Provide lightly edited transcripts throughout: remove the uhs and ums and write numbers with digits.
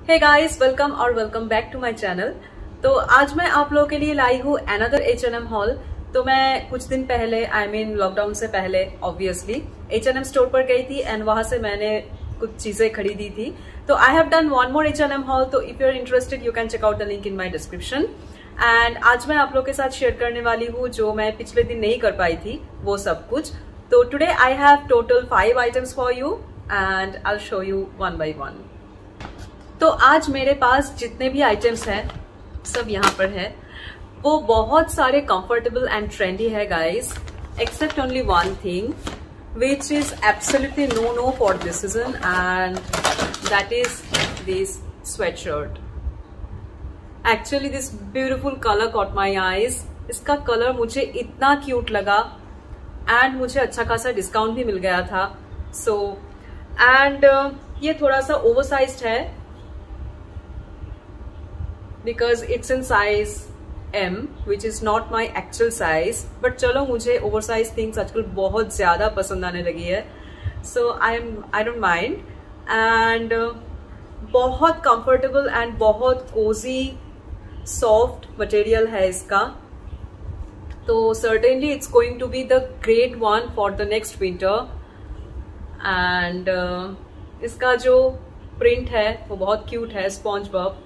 हे guys, welcome और welcome back to my channel. तो आज मैं आप लोगों के लिए लाई हूँ अनदर H&M हॉल। तो मैं कुछ दिन पहले लॉकडाउन से पहले ऑब्वियसली H&M स्टोर पर गई थी एंड वहां से मैंने कुछ चीजें खरीदी थी। तो I have done one more H&M haul. तो if you are interested you can check out the link in my description. And आज मैं आप लोगों के साथ शेयर करने वाली हूँ जो मैं पिछले दिन नहीं कर पाई थी वो सब कुछ। तो today I have total 5 items for you and I will show you one by one. तो आज मेरे पास जितने भी आइटम्स हैं सब यहाँ पर है, वो बहुत सारे कंफर्टेबल एंड ट्रेंडी है guys, except only one thing which is absolutely no for this season, and that is this sweatshirt. Actually this beautiful color caught my eyes. इसका कलर मुझे इतना क्यूट लगा एंड मुझे अच्छा खासा डिस्काउंट भी मिल गया था। ये थोड़ा सा ओवरसाइज्ड है because it's in size M, which is not my actual size. But चलो मुझे oversized things आजकल बहुत ज्यादा पसंद आने लगी है, so I don't mind. And बहुत comfortable and बहुत cozy, soft material है इसका। तो certainly it's going to be the great one for the next winter. And इसका जो print है वो बहुत cute है, SpongeBob.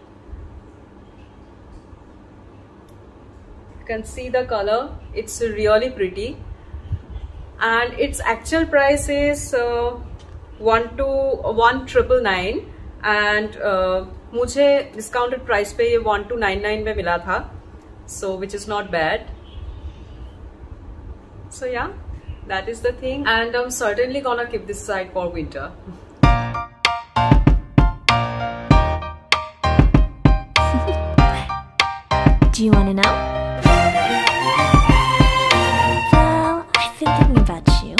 Can see the color, it's really pretty and its actual price is 1,999 and मुझे discounted price पे ये 1,299 में मिला था, so which is not bad. So yeah, that is the thing and I'm certainly gonna keep this aside for winter. Do you wanna know? Thinking about you,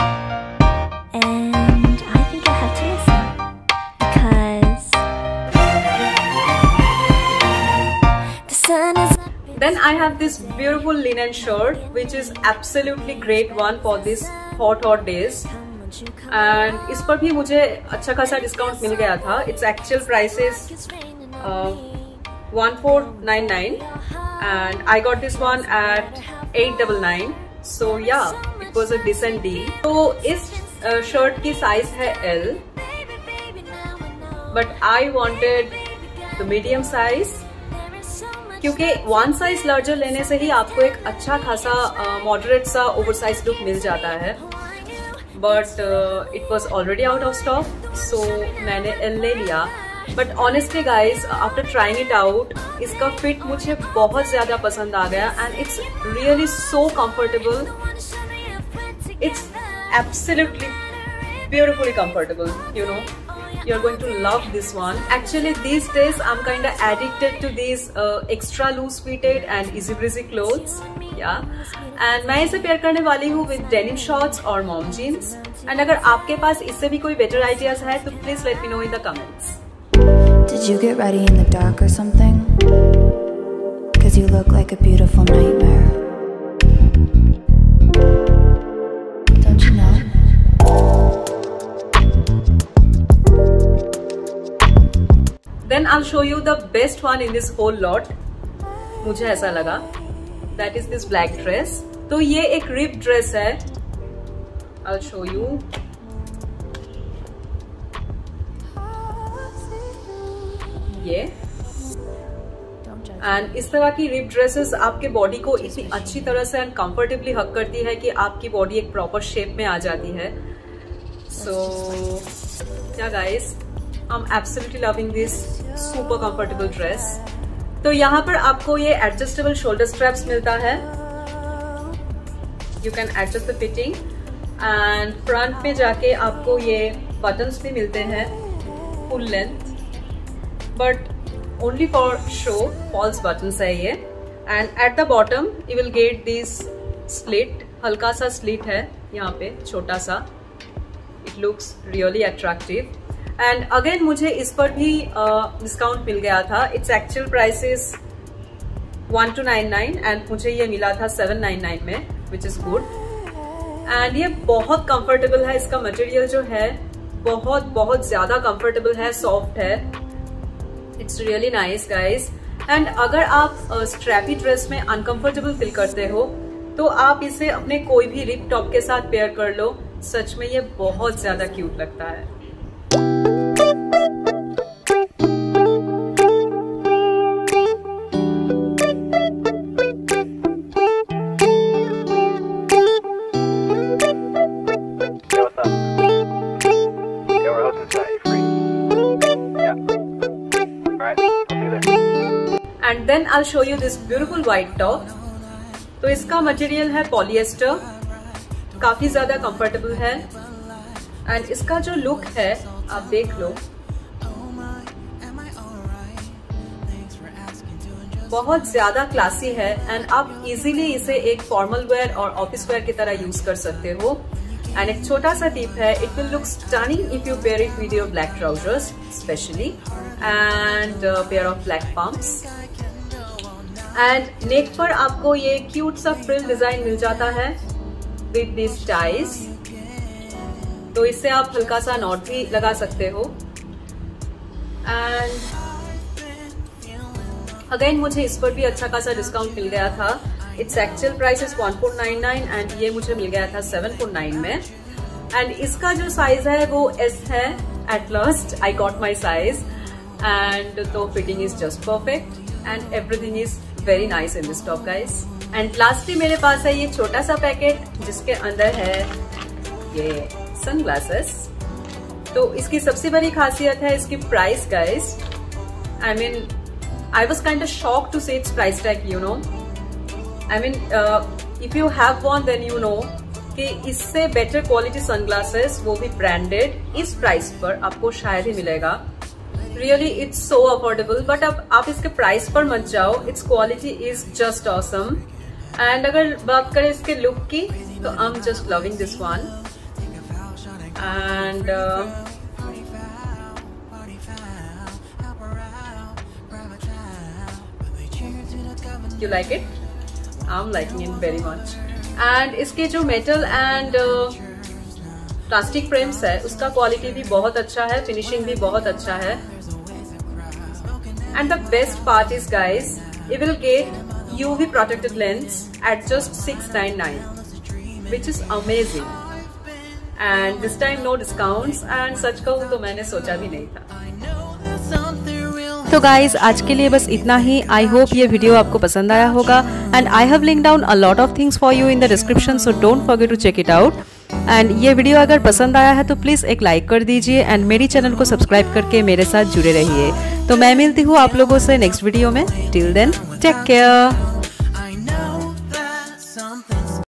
and I think I have to listen because the sun is. Then I have this beautiful linen shirt which is absolutely great one for this hot days and इस पर भी मुझे अच्छा खासा discount मिल गया था। Its actual price is 1,499 and I got this one at 899. So yeah, it was a decent deal. तो इस शर्ट की साइज है L, but I wanted the medium size क्योंकि वन साइज लार्जर लेने से ही आपको एक अच्छा खासा मॉडरेट सा ओवरसाइज लुक मिल जाता है। But it was already out of stock, so मैंने L ले लिया। But honestly guys, after trying it out, इसका fit मुझे बहुत ज्यादा पसंद आ गया and it's really so comfortable. It's absolutely beautifully comfortable, you know. You're going to love this one. Actually these days I'm kind of addicted to these extra loose fitted and easy breezy clothes. Yeah. And मैं इसे pair करने वाली हूँ with denim shorts और mom jeans. And अगर आपके पास इससे भी कोई better ideas है तो please let me know in the comments. Did you get ready in the dark or something? 'Cause you look like a beautiful nightmare. Don't you know? Then I'll show you the best one in this whole lot. मुझे ऐसा लगा that is this black dress. तो ये एक ripped dress है. I'll show you. ये and इस तरह की रिप ड्रेसेस आपके बॉडी को इतनी अच्छी तरह से एंड कंफर्टेबली हक करती है कि आपकी बॉडी एक प्रॉपर शेप में आ जाती है। So yeah guys, I am absolutely loving this super comfortable dress. तो यहाँ पर आपको ये एडजस्टेबल शोल्डर स्ट्रैप्स मिलता है, you can adjust the fitting and front पे जाके आपको ये बटन्स भी मिलते हैं full length, but only for show, false buttons है ये। and at the bottom you will get this slit, हल्का सा slit है यहाँ पे छोटा सा, it looks really attractive and again मुझे इस पर भी डिस्काउंट मिल गया था। its actual price is 1,299 and मुझे ये मिला था 799 में, which is good and ये बहुत comfortable है। इसका मटेरियल जो है बहुत ज्यादा comfortable है, सॉफ्ट है it's really nice guys. And अगर आप स्ट्रैपी ड्रेस में अनकंफर्टेबल फील करते हो तो आप इसे अपने कोई भी रिप टॉप के साथ पेयर कर लो। सच में ये बहुत ज्यादा क्यूट लगता है। And then I'll show you this beautiful white top. तो इसका मटेरियल है पॉलिएस्टर, काफी ज्यादा कंफर्टेबल है। एंड इसका जो लुक है आप देख लो, बहुत ज्यादा क्लासी है। एंड आप इजीली इसे एक फॉर्मल वेयर और ऑफिस वेयर की तरह यूज कर सकते हो। एंड एक छोटा सा टिप है, it will look stunning if you pair it with your black trousers specially, and pair of black pumps. And neck पर आपको ये क्यूट सा फ्रिल डिजाइन मिल जाता है विद दिस टाइज। तो इससे आप हल्का सा नॉट भी लगा सकते हो। एंड अगेन मुझे इस पर भी अच्छा खासा डिस्काउंट मिल गया था। It's actual price is 1.99 and ये मुझे मिल गया था 7.9 में। एंड इसका जो साइज है वो S है। At last I got my size and तो fitting is just perfect and everything is very nice in this top guys. And lastly मेरे पास है ये छोटा सा पैकेट जिसके अंदर है ये सनग्लासेस। तो इसकी सबसे बड़ी खासियत है इसकी price guys. I mean I was kind of shocked to see its price tag, you know. I mean, if you have one, then you know कि इससे better quality sunglasses, वो भी branded, इस price पर आपको शायद ही मिलेगा। Really, it's so affordable. But अब आप इसके price पर मत जाओ, its quality is just awesome. And अगर बात करें इसके look की, तो I'm just loving this one. And you like it? I'm liking it very much. And इसके जो metal and plastic frames है उसका क्वालिटी भी बहुत अच्छा है, फिनिशिंग भी बहुत अच्छा है। And the best part is guys, you will get UV protected lens at just $699, which is amazing. And this time no discounts, and सच कहूँ तो मैंने सोचा भी नहीं था। तो गाइज आज के लिए बस इतना ही। आई होप ये वीडियो आपको पसंद आया होगा and I have link down a lot of things for you in the description, so don't forget to check it out. And ये वीडियो अगर पसंद आया है तो प्लीज़ एक लाइक कर दीजिए एंड मेरी चैनल को सब्सक्राइब करके मेरे साथ जुड़े रहिए। तो मैं मिलती हूँ आप लोगों से नेक्स्ट वीडियो में। Till then take care.